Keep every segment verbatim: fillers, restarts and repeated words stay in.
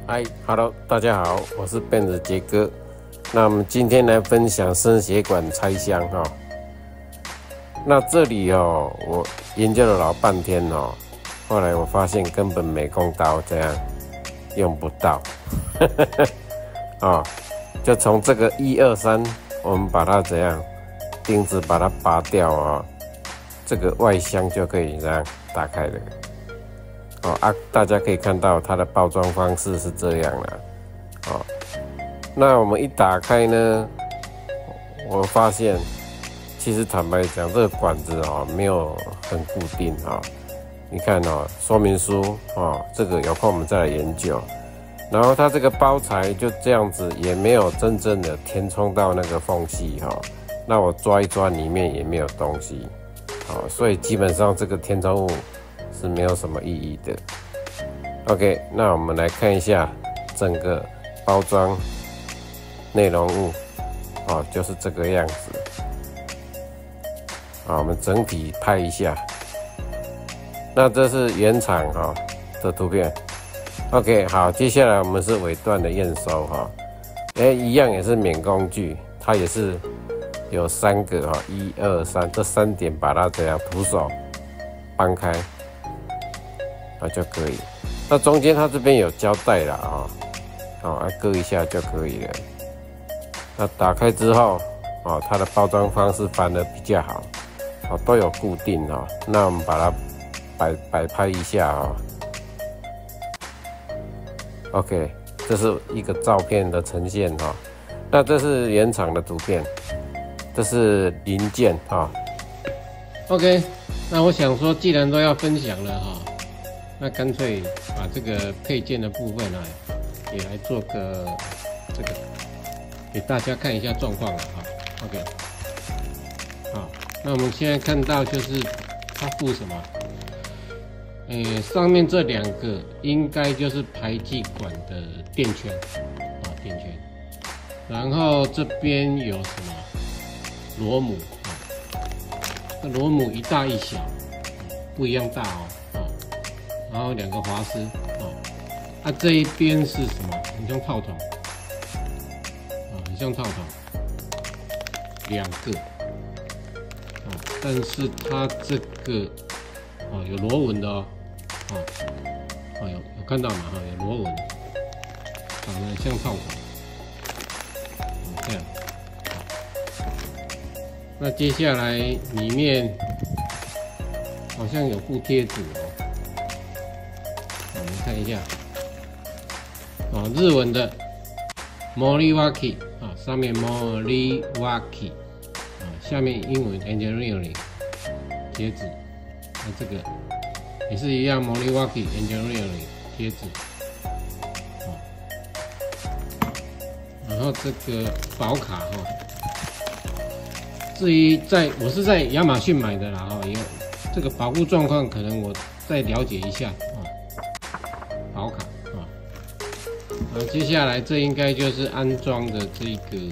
嗨 ，Hello， 大家好，我是辫子杰哥。那我们今天来分享生血管拆箱哈。那这里哦，我研究了老半天哦，后来我发现根本美工刀这样用不到，哦，就从这个一二三，我们把它怎样钉子把它拔掉啊、哦，这个外箱就可以这样打开了。哦啊，大家可以看到它的包装方式是这样啦。哦，那我们一打开呢，我发现其实坦白讲，这个管子哦没有很固定哦。你看哦，说明书哦，这个有空我们再来研究。然后它这个包材就这样子，也没有真正的填充到那个缝隙哈、哦。那我抓一抓，里面也没有东西，哦，所以基本上这个填充物是没有什么意义的。OK， 那我们来看一下整个包装内容物，哦，就是这个样子。好，我们整体拍一下。那这是原厂哈的图片。OK， 好，接下来我们是尾段的验收哈。哎、欸，一样也是免工具，它也是有三个哈，一二三，这三点把它这样徒手搬开。啊就可以，那中间它这边有胶带啦啊，好、哦，啊割一下就可以了。那打开之后，哦，它的包装方式反而比较好，哦，都有固定哦。那我们把它摆摆拍一下啊、哦。OK， 这是一个照片的呈现哈、哦。那这是原厂的图片，这是零件啊、哦。OK， 那我想说，既然都要分享了哈。那干脆把这个配件的部分啊，也来做个这个，给大家看一下状况了哈。OK， 好，那我们现在看到就是它附什么？诶，上面这两个应该就是排气管的垫圈啊，垫圈。然后这边有什么螺母啊？那螺母一大一小，不一样大哦。然后两个滑丝哦，啊这一边是什么？很像套筒，啊很像套筒，两个，啊但是它这个哦有螺纹的哦，啊啊有有看到吗？哈有螺纹，长得很像套筒，哦这样，好，那接下来里面好像有附贴纸哦。我们看一下，哦，日文的 Moriwaki 啊，上面 Moriwaki 啊，下面英文 Engineering 贴纸，那这个也是一样 Moriwaki Engineering 贴纸，啊，然后这个保卡哈，至于在我是在亚马逊买的啦哈，有这个保护状况可能我再了解一下啊。保卡啊，好，接下来这应该就是安装的这个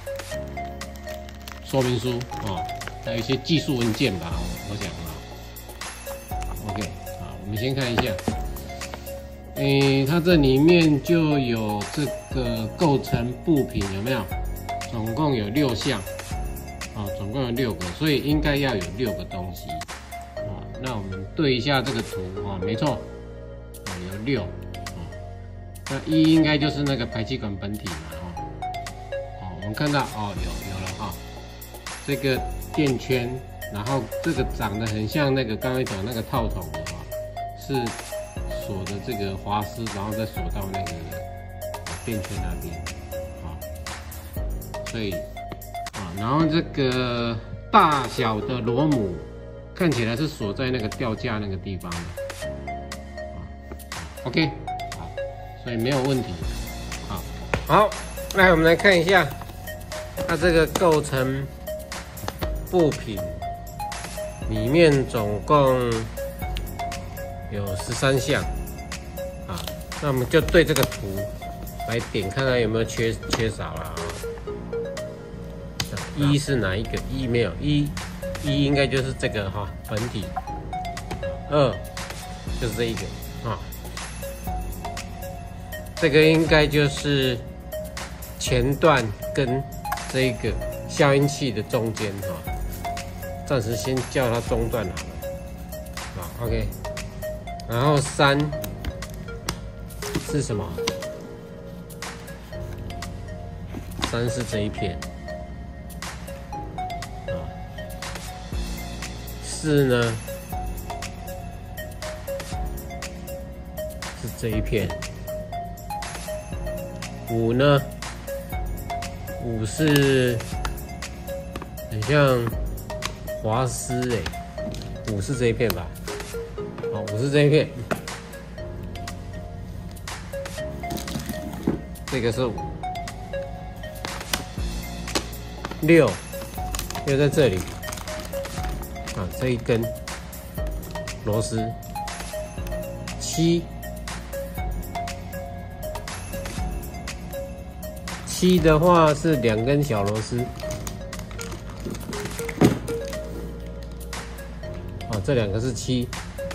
说明书啊，还有一些技术文件吧，我想啊 ，OK， 好，我们先看一下，诶、欸，它这里面就有这个构成部品有没有？总共有六项，啊，总共有六个，所以应该要有六个东西，啊，那我们对一下这个图啊，没错。有六，哦，那一应该就是那个排气管本体嘛，哦，哦，我们看到哦，有有了哈、哦，这个垫圈，然后这个长得很像那个刚才讲那个套筒的哈、哦，是锁的这个滑丝，然后再锁到那个垫圈那边，啊、哦，所以啊、哦，然后这个大小的螺母看起来是锁在那个吊架那个地方的。OK， 好，所以没有问题。好，好，来我们来看一下它这个构成部品，里面总共有十三项。啊，那我们就对这个图来点，看看有没有缺缺少了啊。一是哪一个？一没有，一一应该就是这个哈本体。二就是这一个啊。 这个应该就是前段跟这个消音器的中间哈，暂时先叫它中段好了。好 ，OK。然后三是什么？三是这一片。啊，四呢是这一片。五呢？五是很像滑丝哎，五是这一片吧？哦，五是这一片，这个是五，六，六在这里啊，这一根螺丝，七。七的话是两根小螺丝，哦，这两个是七。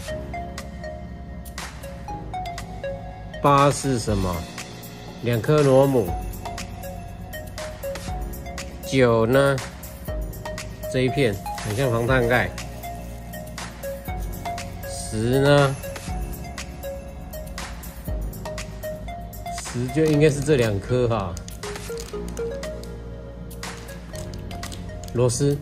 八是什么？两颗螺母。九呢？这一片很像防烫盖。十呢？十就应该是这两颗哈。螺丝，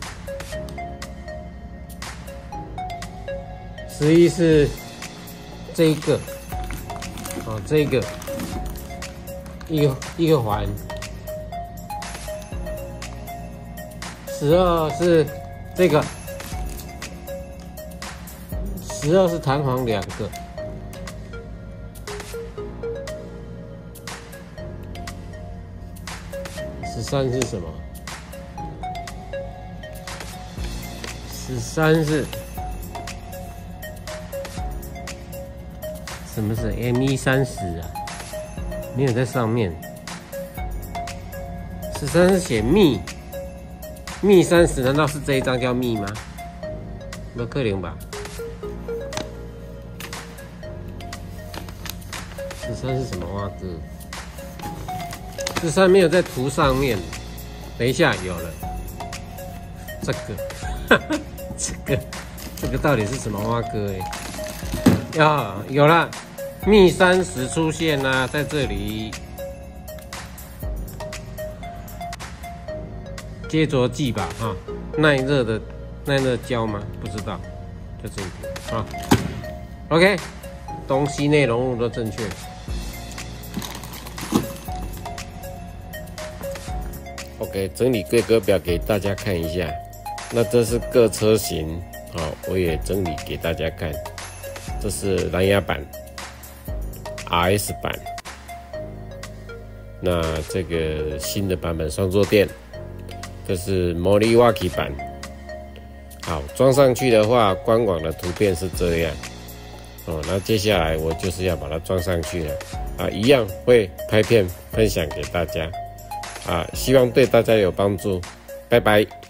十一是这一个，哦，这一个一个一个环，十二是这个，十二是弹簧两个，十三是什么？十三是什么是 M 一三十啊？没有在上面。十三是写密，密三十，难道是这一张叫密吗？没可能吧？十三是什么哇哥？十三没有在图上面。等一下，有了，这个。这个这个到底是什么蛙哥哎？呀，有了，密三十出现啦，在这里。接着剂吧，哈，耐热的耐热胶吗？不知道，就这一片啊。OK， 东西内容物都正确。OK， 整理规格表给大家看一下。那这是各车型，好，我也整理给大家看。这是蓝牙版、R S 版，那这个新的版本双坐垫，这是 Moriwaki 版。好，装上去的话，官网的图片是这样。哦，那接下来我就是要把它装上去了，啊，一样会拍片分享给大家，啊，希望对大家有帮助，拜拜。